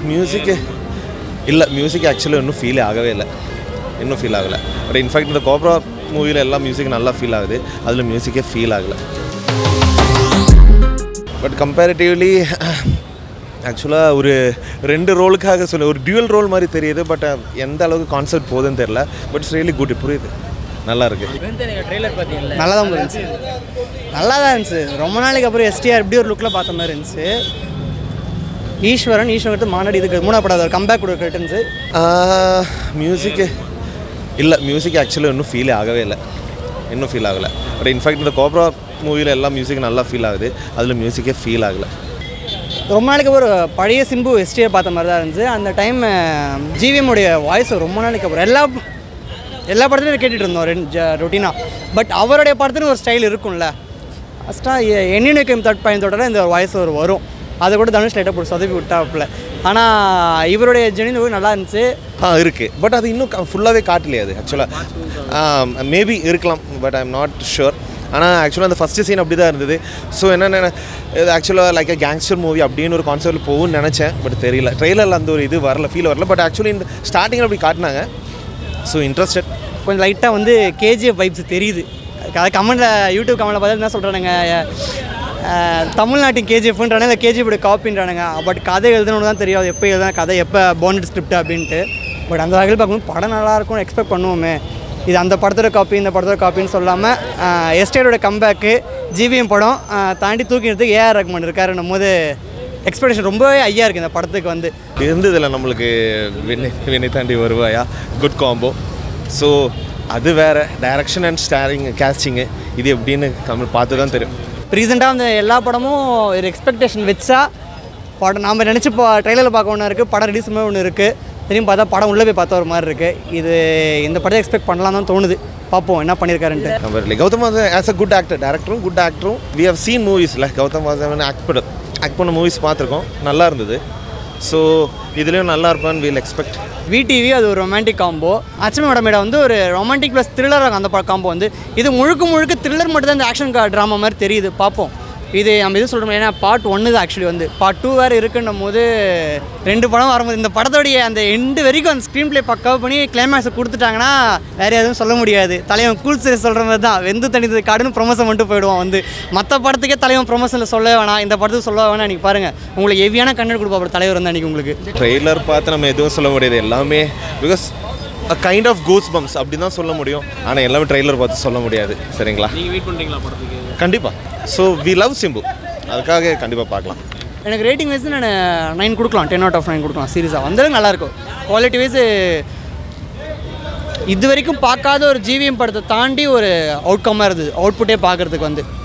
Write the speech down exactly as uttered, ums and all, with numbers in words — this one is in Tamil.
மியூசிக் இல்லை மியூசிக் ஆக்சுவலி இன்னும் ஃபீல் ஆகவே இல்லை இன்னும் ஃபீல் ஆகலை பட் இன்ஃபேக்ட் இந்த கோப்ரா மூவியில் எல்லாம் மியூசிக் நல்லா ஃபீல் ஆகுது அதில் மியூசிக்கே ஃபீல் ஆகலை பட் கம்பேரிட்டிவ்லி ஆக்சுவலாக ஒரு ரெண்டு ரோலுக்காக சொல்ல ஒரு டியூவல் ரோல் மாதிரி தெரியுது பட் எந்த அளவுக்கு கான்செப்ட் போகுதுன்னு தெரில பட் இட்ஸ் ரியலி குட் புரியுது நல்லா இருக்குது நல்லா தான் இருந்துச்சு நல்லா தான் இருந்துச்சு ரொம்ப நாளைக்கு அப்புறம் எஸ்டிஆர் எப்படி ஒரு லுக்கில் பார்த்த மாதிரி இருந்துச்சு ஈஸ்வரன் ஈஸ்வரன் மாநாடு இதுக்கு மூணாவது படம் கம்பேக் கொடுக்கிட்டு இருந்துச்சு மியூசிக்கு இல்லை மியூசிக் ஆக்சுவலி இன்னும் ஃபீல் ஆகவே இல்லை இன்னும் ஃபீல் ஆகலை பட் இன்ஃபேக்ட் இந்த கோப்ரா மூவியில் எல்லாம் மியூசிக் நல்லா ஃபீல் ஆகுது அதில் மியூசிக்கே ஃபீல் ஆகலை ரொம்ப நாளைக்கு ஒரு பழைய சிம்பு எஸ்டிஆர் பார்த்த மாதிரி தான் இருந்துச்சு அந்த டைம் ஜிவிஎம்முடைய வாய்ஸ் ரொம்ப நாளைக்கு அப்புறம் எல்லா எல்லா படத்துலையும் கேட்டுகிட்டு இருந்தோம் ரெண்டு ரொட்டீனாக பட் அவருடைய படத்துன்னு ஒரு ஸ்டைல் இருக்கும்ல ஃபஸ்ட்டாக என்னென்ன தட் பயணத்தோட இந்த வாய்ஸ் ஒரு வரும் அதை கூட தனுஷ் லைட்டாக போட்டு சொதப்பி விட்டாப்புல ஆனால் இவருடைய ஜெனின் நல்லா இருந்துச்சு ஆ இருக்குது பட் அது இன்னும் ஃபுல்லாகவே காட்டலையே அது ஆக்சுவலாக மேபி இருக்கலாம் but I am not sure ஆனால் ஆக்சுவலாக அந்த ஃபஸ்ட்டு சீன் அப்படி தான் இருந்தது ஸோ என்னென்ன இது ஆக்சுவலாக லைக் அ கேங்ஸ்டர் மூவி அப்படின்னு ஒரு கான்செப்ட் போகும்னு நினச்சேன் பட் தெரியல ட்ரெய்லரில் அந்த ஒரு இது வரல ஃபீல் வரல பட் ஆக்சுவலி இந்த ஸ்டார்டிங்கில் அப்படி காட்டினாங்க ஸோ இன்ட்ரெஸ்டட் கொஞ்சம் லைட்டாக வந்து கேஜிஎஃப் வைப்ஸ் தெரியுது அது கமெண்ட்டில் யூடியூப் கமெண்ட்டில் பார்த்து என்ன சொல்கிறானுங்க தமிழ்நாட்டின் கேஜிஎஃப்ன்றானே இல்லை கேஜிஎஃபோட காப்பின்றானுங்க பட் கதை எழுதணுன்னு தான் தெரியாது எப்போ எழுதுனா கதை எப்போ போனட் ஸ்கிரிப்ட் அப்படின்ட்டு பட் அந்த வகையில் பார்க்கும்போது படம் நல்லாயிருக்கும்னு எக்ஸ்பெக்ட் பண்ணுவோமே இது அந்த படத்தோட காப்பி இந்த படத்தோட காப்பின்னு சொல்லாமல் எஸ்டேரோட கம்பேக்கு ஜிவிஎம் படம் தாண்டி தூக்கினதுக்கு ஏஆர் ரஹ்மான் இருக்காருன்னும் போது எக்ஸ்பெக்டேஷன் ரொம்பவே ஐயா இருக்குது இந்த படத்துக்கு வந்து இருந்ததில்லை நம்மளுக்கு வினை வினை தாண்டி வருவாயா குட் காம்போ ஸோ அது வேறு டைரக்ஷன் அண்ட் ஸ்டாரிங் கேஸ்டிங்கு இது எப்படின்னு நம்ம பார்த்து தான் தெரியும் ரீசெண்டாக அந்த எல்லா படமும் ஒரு எக்ஸ்பெக்டேஷன் வச்சா படம் நாம் நினச்சி இப்போ ட்ரெய்லரில் பார்க்க ஒன்று இருக்குது படம் ரிலீஸ் மாதிரி ஒன்று இருக்குது திரும்பி பார்த்தா படம் உள்ளே போய் பார்த்தா ஒரு மாதிரி இருக்குது இது இந்த படத்தை எக்ஸ்பெக்ட் பண்ணலாம் தான் தோணுது பார்ப்போம் என்ன பண்ணியிருக்காருன்ட்டு Gautham Vasudev as a good actor டேரக்டரும் குட் ஆக்டரும் வி ஹவ் சீன் மூவிஸில் கௌதம் வாசுதேவன் ஆக்ட் பண்ண ஆக்ட் பண்ண மூவிஸ் பார்த்துருக்கோம் நல்லா இருந்தது ஸோ இதுலேயும் நல்லா இருப்பான்னு வீல் எக்ஸ்பெக்ட் விடிவி அது ஒரு ரொமான்டிக் காம்போ அச்சமே மேடம் வந்து ஒரு ரொமான்டிக் ப்ளஸ் த்ரில்லர் அந்த காம்போ வந்து இது முழுக்க முழுக்க த்ரில்லர் மட்டும் தான் இந்த ஆக்ஷன் ட்ராமா மாதிரி தெரியுது பார்ப்போம் இது நம்ம எதுவும் சொல்கிறோம் ஏன்னா பார்ட் ஒன்று தான் ஆக்சுவலி வந்து பார்ட் டூ வேறு இருக்குன்னும் போது ரெண்டு படம் வரும்போது இந்த படத்தோடைய அந்த எண்டு வரைக்கும் அந்த ஸ்க்ரீன் ப்ளே பக்காவ் பண்ணி கிளைமேக்ஸை கொடுத்துட்டாங்கன்னா வேறு எதுவும் சொல்ல முடியாது தலைவன் கூல் சரி சொல்கிற மாதிரி தான் வெந்து தனித்தது காடுன்னு ப்ரொமோஷன் மட்டும் போயிடுவான் வந்து மற்ற படத்துக்கே தலைவன் ப்ரொமோஷனில் சொல்ல வேணாம் இந்த படத்துக்கு சொல்ல வேணாம் அன்றைக்கி பாருங்கள் உங்களுக்கு ஹெவியான கண்டென்ட் கொடுப்பா தலைவர் வந்து அன்றைக்கி உங்களுக்கு ட்ரெய்லர் பார்த்து நம்ம எதுவும் சொல்ல முடியாது எல்லாமே because a kind of goose bumps அப்படி தான் சொல்ல முடியும் ஆனால் எல்லாமே ட்ரெய்லர் பார்த்து சொல்ல முடியாது சரிங்களா நீங்கள் வெயிட் பண்ணுறீங்களா படத்துக்கு கண்டிப்பாக ஸோ வி லவ் சிம்பு அதுக்காக கண்டிப்பாக பார்க்கலாம் எனக்கு ரேட்டிங் வைஸ் நான் நைன் கொடுக்கலாம் டென் அவுட் ஆஃப் நைன் கொடுக்கலாம் சீரியஸாக வந்தாலும் நல்லாயிருக்கும் குவாலிட்டி வைஸ் இது வரைக்கும் பார்க்காத ஒரு ஜிவிஎம் படத்தை தாண்டி ஒரு அவுட்கம்மாக இருந்தது அவுட்புட்டே பார்க்குறதுக்கு வந்து